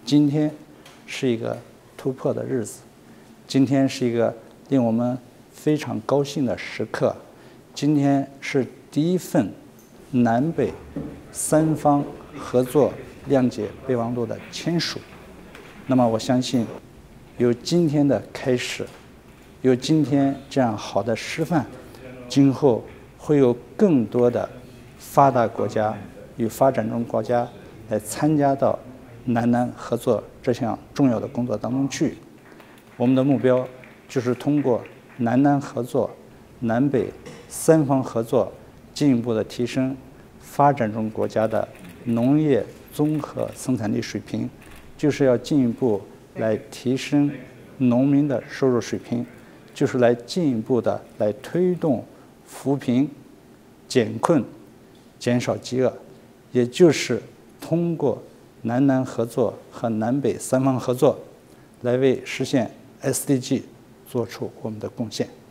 今天是一个突破的日子，今天是一个令我们非常高兴的时刻。今天是第一份南北三方合作谅解备忘录的签署。那么我相信，有今天的开始，有今天这样好的示范，今后会有更多的发达国家与发展中国家来参加到南南合作这项重要的工作当中去。我们的目标就是通过南南合作、南北三方合作，进一步的提升发展中国家的农业综合生产力水平，就是要进一步来提升农民的收入水平，就是来进一步的来推动扶贫、减困、减少饥饿，也就是通过南南合作和南北三方合作，来为实现 SDG 做出我们的贡献。